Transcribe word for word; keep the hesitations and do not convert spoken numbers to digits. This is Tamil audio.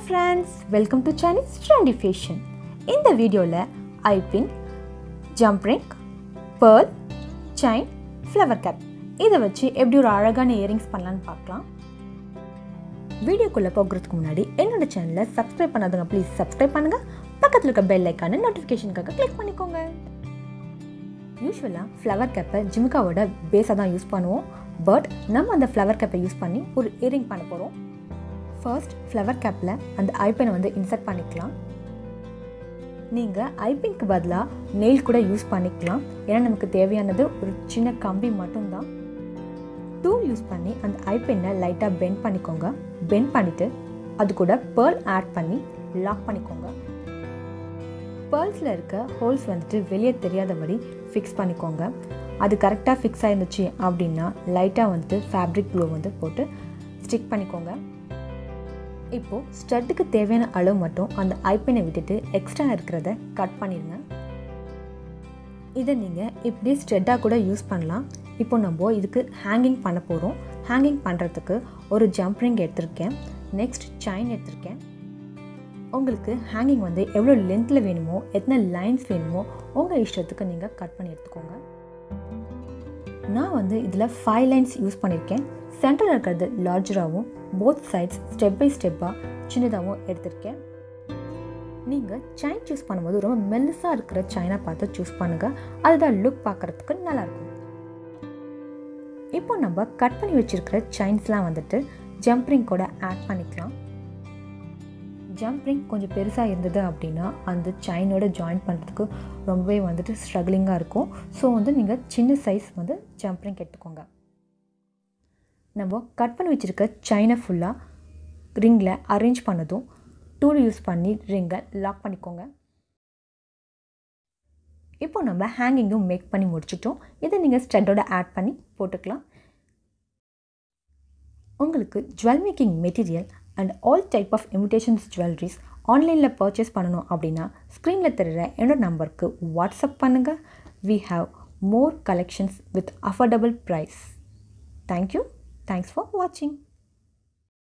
friends, welcome to Chinese Trendy Fashion. இந்த வீடியோல eye pin, jump ring, pearl, chain, flower cap இதை வச்சு எப்படி ஒரு அழகான இயரிங்ஸ் பண்ணலான்னு பார்க்கலாம். வீடியோக்குள்ளே போகிறதுக்கு முன்னாடி என்னோட சேனலை சப்ஸ்கிரைப் பண்ணாதவங்க ப்ளீஸ் சப்ஸ்கிரைப் பண்ணுங்க. பக்கத்தில் இருக்க பெல் ஐக்கான நோட்டிஃபிகேஷனுக்காக கிளிக் பண்ணிக்கோங்க. யூஸ்வலாக ஃப்ளவர் கேப்பை ஜிமிக்காவோட பேஸாக தான் யூஸ் பண்ணுவோம். பட் நம்ம அந்த ஃப்ளவர் கேப்பை யூஸ் பண்ணி ஒரு இயரிங் பண்ண போகிறோம். ஃபர்ஸ்ட் ஃப்ளவர் கேப்பில் அந்த ஐபினை வந்து இன்சர்ட் பண்ணிக்கலாம். நீங்கள் ஐபின்க்கு பதிலாக நெயில் கூட யூஸ் பண்ணிக்கலாம். ஏன்னா நமக்கு தேவையானது ஒரு சின்ன கம்பி மட்டும்தான். டூல் யூஸ் பண்ணி அந்த ஐபினை லைட்டாக பெண்ட் பண்ணிக்கோங்க. பெண்ட் பண்ணிவிட்டு அது கூட பேர்ல் ஆட் பண்ணி லாக் பண்ணிக்கோங்க. பேர்ல்ஸில் இருக்க ஹோல்ஸ் வந்துட்டு வெளியே தெரியாதபடி ஃபிக்ஸ் பண்ணிக்கோங்க. அது கரெக்டாக ஃபிக்ஸ் ஆகிருந்துச்சு அப்படின்னா லைட்டாக வந்துட்டு ஃபேப்ரிக் க்ளூ வந்து போட்டு ஸ்டிக் பண்ணிக்கோங்க. இப்போது ஸ்டட்டுக்கு தேவையான அளவு மட்டும் அந்த ஐபினை விட்டுட்டு எக்ஸ்ட்ரா இருக்கிறத கட் பண்ணிடுங்க. இதை நீங்கள் இப்படி ஸ்ட்ரெட்டாக கூட யூஸ் பண்ணலாம். இப்போ நம்ம இதுக்கு ஹேங்கிங் பண்ண போகிறோம். ஹேங்கிங் பண்ணுறதுக்கு ஒரு ஜம்ப் ரிங் எடுத்திருக்கேன். நெக்ஸ்ட் செயின் எடுத்திருக்கேன். உங்களுக்கு ஹேங்கிங் வந்து எவ்வளோ லென்த்தில் வேணுமோ, எத்தனை லைன்ஸ் வேணுமோ உங்கள் இஷ்டத்துக்கு நீங்கள் கட் பண்ணி எடுத்துக்கோங்க. நான் வந்து இதில் ஃபைவ் லைன்ஸ் யூஸ் பண்ணியிருக்கேன். சென்டரில் இருக்கிறது லார்ஜராகவும் போத் சைட்ஸ் ஸ்டெப் பை ஸ்டெப்பாக சின்னதாகவும் எடுத்திருக்கேன். நீங்கள் செயின் சூஸ் பண்ணும்போது ரொம்ப மெல்லிஸாக இருக்கிற செயினை பார்த்து சூஸ் பண்ணுங்கள். அதுதான் லுக் பார்க்குறதுக்கு நல்லாயிருக்கும். இப்போ நம்ம கட் பண்ணி வச்சுருக்கிற செயின்ஸ்லாம் வந்துட்டு ஜம்ப் ரிங் கூட ஆட் பண்ணிக்கலாம். ஜம்ப் ரிங் கொஞ்சம் பெருசாக இருந்தது அப்படின்னா அந்த செயினோட ஜாயின் பண்ணுறதுக்கு ரொம்பவே வந்துட்டு ஸ்ட்ரகிளிங்காக இருக்கும். ஸோ வந்து நீங்கள் சின்ன சைஸ் வந்து ஜம்ப் ரிங் எடுத்துக்கோங்க. நம்ம கட் பண்ணி வச்சுருக்க செயினை ஃபுல்லாக ரிங்கில் அரேஞ்ச் பண்ணதும் டூல் யூஸ் பண்ணி ரிங்கை லாக் பண்ணிக்கோங்க. இப்போ நம்ம ஹேங்கிங்கும் மேக் பண்ணி முடிச்சிட்டோம். இதை நீங்கள் ஸ்டட்டோட ஆட் பண்ணி போட்டுக்கலாம். உங்களுக்கு jewel making material and all type of imitations jewelleries ஆன்லைனில் பர்ச்சேஸ் பண்ணணும் அப்படின்னா ஸ்க்ரீனில் தெரிகிற என்னோட நம்பருக்கு வாட்ஸ்அப் பண்ணுங்கள். We have more collections with affordable price. Thank you. Thanks for watching.